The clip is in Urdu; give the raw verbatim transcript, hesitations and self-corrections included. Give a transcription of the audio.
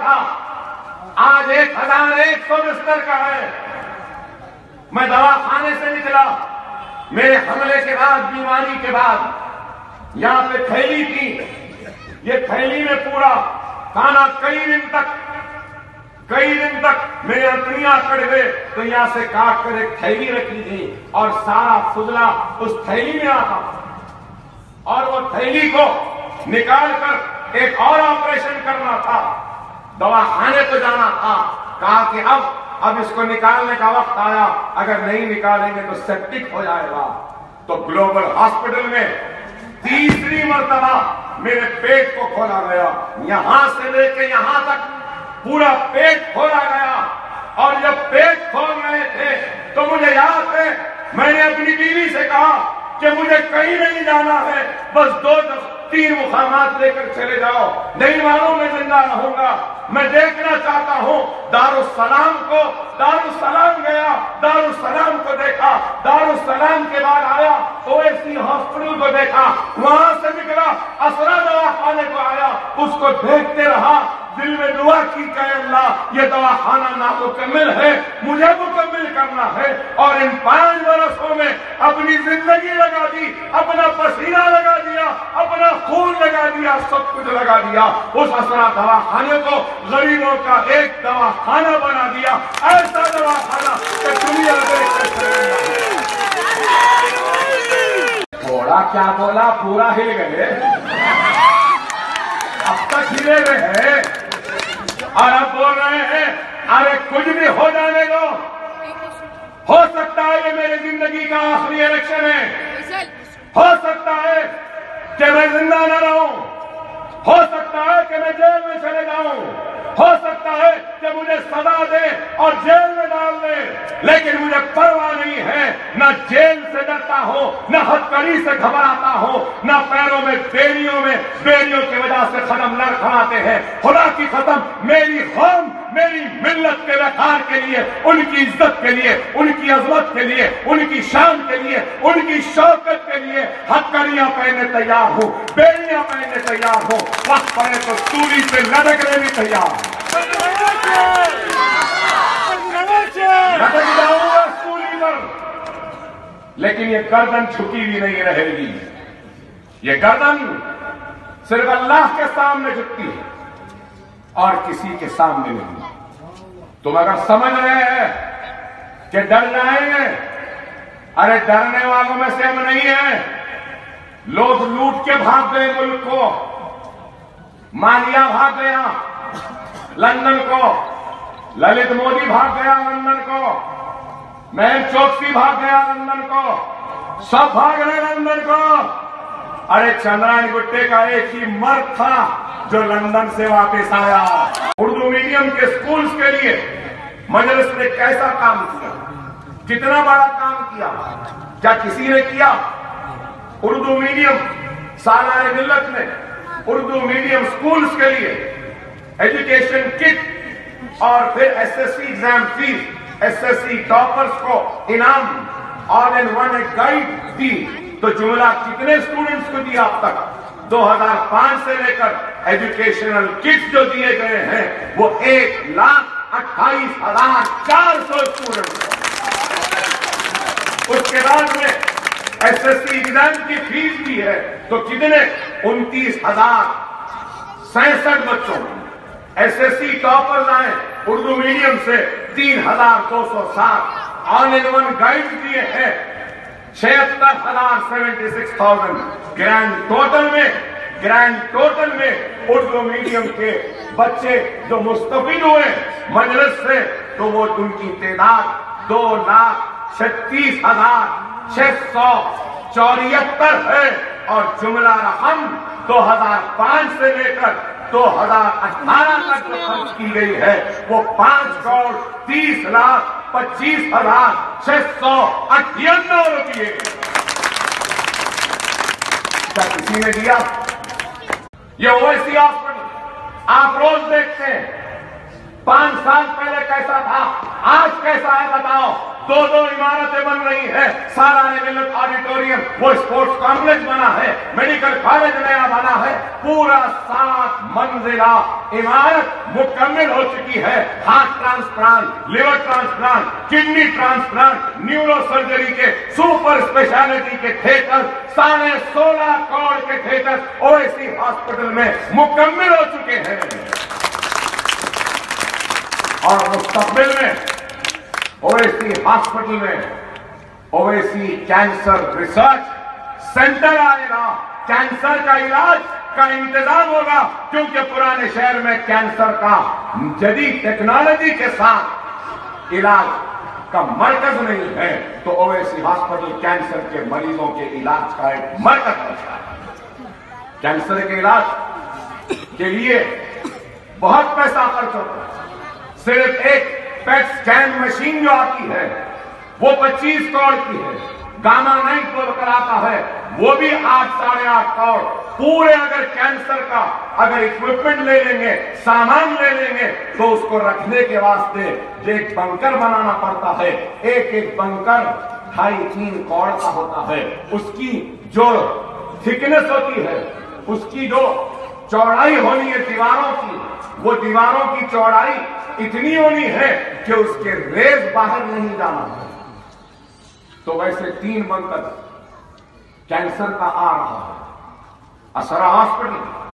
تھا آج ایک ہزار ایک سو بستر کا ہے. میں دواخانے سے نکلا میرے حملے کے بعد بیماری کے بعد یہاں پہ تھیلی تھی. یہ تھیلی میں پورا کھانا کئی دن تک کئی دن تک میرے انتڑیاں کٹ گئے تو یہاں سے کاٹ کر ایک تھیلی رکھی تھی اور سارا فضلہ اس تھیلی میں آتا اور وہ تھیلی کو نکال کر ایک اور آپریشن کرنا تھا. دواخانے کو جانا تھا. کہا کہ اب اب اس کو نکالنے کا وقت آیا, اگر نہیں نکالیں گے تو سیپٹک ہو جائے گا. تو گلوبل ہاسپٹل میں تیسری مرتبہ میرے پیٹ کو کھولا گیا, یہاں سے لے کے یہاں تک پورا پیٹ کھولا گیا. اور جب پیٹ کھول رہے تھے تو مجھے یاد ہے میں نے اپنی بیوی سے کہا کہ مجھے کہیں نہیں جانا ہے, بس دو تین مقامات لے کر چلے جاؤ, نہیں معلوم میں زندہ رہوں گا. میں دیکھنا چاہتا ہوں دارالسلام کو. دارالسلام گیا, دارالسلام کو دیکھا, دارالسلام کے بعد آیا او ایس سی ہاسپٹل کو دیکھا, وہاں سے نکلا اسرا دواخانے کو آیا, اس کو دیکھتے رہا, دل میں دعا کی کہ اللہ یہ دواخانہ نامکمل ہے, مجھے مکمل کرنا ہے. اور ان پانچ برسوں میں اپنی زندگی لگا دی, اپنا پسینہ لگا دیا, اپنا خون لگا دیا, سب کچھ لگا دیا. اس اسرا دواخانے کو غریبوں کا ایک دواخانہ بنا دیا, ایسا دواخانہ کہ دنیا دیکھ کر تھوڑا کیا بولا, پورا ہل گئے, اب تک ہلے ہوئے ہیں اور اب بول رہے ہیں ارے کچھ بھی ہو جانے دو, ہو سکتا ہے یہ میری زندگی کا آخری الیکشن ہے, ہو سکتا ہے کہ میں زندہ نہ رہوں, ہو سکتا ہے کہ میں جیل میں چلے جاؤں, ہو سکتا ہے کہ مجھے سزا دے اور جیل میں ڈال دے, لیکن مجھے پرواہ نہیں ہے. نہ جیل سے ڈرتا ہوں, نہ ہتھکڑی سے گھبراتا ہوں, نہ پیروں میں بیڑیوں میں بیڑیوں کی وجہ سے قدم لڑکھڑاتے ہیں. خدا کی قسم میری قوم میری ملت کے وقار کے لیے, ان کی عزت کے لیے, ان کی عظمت کے لیے, ان کی شان کے لیے, ان کی شوکت کے لیے ہتھکڑیاں پہننے تیار ہوں, بیڑیاں پہننے تیار ہوں, وقت پڑے تو سولی پہ لٹکنے بھی تیار ہوں. لٹک جاؤں گا سولی پر, لیکن یہ گردن جھکی بھی نہیں رہے گی. یہ گردن صرف اللہ کے سامنے جھکتی ہے اور کسی کے سامنے نہیں. تم اگر سمجھ رہے ہیں کہ ڈر جائیں گے, ارے ڈرنے والوں میں سے ہم نہیں ہیں. لوگ لوٹ کے بھاگ گئے ملک کو, مالیہ بھاگ گیا لندن کو, للت مودی بھاگ گیا لندن کو, مہر چوکسی بھاگ گیا لندن کو, سب بھاگ رہے لندن کو. ارے چندرائن گٹے کا ایک ہی مرد تھا جو لندن سے واپس آیا. اردو میڈیم کے سکولز کے لیے مجلس نے کیسا کام کیا, کتنا بڑا کام کیا, کیا کسی نے کیا؟ اردو میڈیم سالار ملت نے اردو میڈیم سکولز کے لیے ایجوکیشن کٹ اور پھر S S C exam fees, S S C toppers کو انعام آل ان ون ایک گائیڈ دی. تو جملہ کتنے اسٹوڈنٹس کو دیا اب تک؟ دو ہزار پانچ سے لے کر ایجوکیشنل کٹس جو دیے گئے ہیں وہ ایک لاکھ اٹھائیس ہزار چار سو اسٹوڈنٹس. اس کے بعد میں ایس ایس سی ایگزام کی فیس بھی ہے تو کتنے؟ انتیس ہزار سینسٹھ بچوں. ایس ایس سی ٹاپرز آئے اردو میڈیم سے تین ہزار دو سو سات. آل ان ون گائیڈ دیے ہیں چھہتر ہزار seventy six thousand. Grand total میں گرینڈ ٹوٹل میں اردو میڈیم کے بچے جو مستفید ہوئے مجلس سے تو وہ ان کی تعداد دو لاکھ چھتیس ہزار چھ سو چوہتر ہے. اور جملہ رقم دو ہزار پانچ سے لے کر دو ہزار اٹھارہ تک جو خرچ کی گئی ہے وہ پانچ کروڑ تیس لاکھ پچیس ہزار چھ سو اٹھانوے روپیے. کیا کسی نے دیا؟ یہ اویسی ہاسپٹل آپ روز دیکھتے ہیں, پانچ سال پہلے کیسا تھا, آج کیسا ہے بتاؤ. دو دو عمارتیں بن رہی ہیں، سالانہ ملت آڈیٹوریم، وہ اسپورٹس کمپلیکس بنا ہے، میڈیکل کالج نیا بنا ہے، پورا سات منزلہ عمارت مکمل ہو چکی ہے۔ Heart transplant, liver transplant, kidney transplant, neuro surgery کے سپر اسپیشلٹی کے تھیٹر، ساڑھے سولہ کروڑ کے تھیٹر اویسی ہاسپٹل میں مکمل ہو چکے ہیں، اور مستقبل میں اویسی ہاسپٹل میں اویسی کینسر ریسرچ سینٹر آئے گا، کینسر کا علاج کا انتظام ہوگا، کیونکہ پرانے شہر میں کینسر کا جدید ٹیکنالوجی کے ساتھ علاج کا مرکز نہیں ہے، تو اویسی ہاسپٹل کینسر کے مریضوں کے علاج کا ایک مرکز بنتا ہے۔ کینسر کے علاج کے لیے بہت پیسہ خرچ ہوتا ہے، صرف ایک پیٹ سکین مشین جو آتی ہے وہ پچیس کروڑ کی ہے، گاما نائٹ کو کراتا ہے وہ بھی آٹھ ساڑھے آٹھ کروڑ۔ پورے اگر کینسر کا اگر اکوپمنٹ لے لیں گے، سامان لے لیں گے، تو اس کو رکھنے کے واسطے ایک بنکر بنانا پڑتا ہے، ایک ایک بنکر ڈھائی تین کروڑ کا ہوتا ہے، اس کی جو تھکنس ہوتی ہے، اس کی جو چوڑائی ہونی ہے دیواروں کی، وہ دیواروں کی چوڑائی اتنی ہونی ہے کہ اس کے ریز باہر نہیں جانا ہے۔ تو ویسے تین بنکر کینسر کا آ رہا ہے، اسرا ہاسپٹل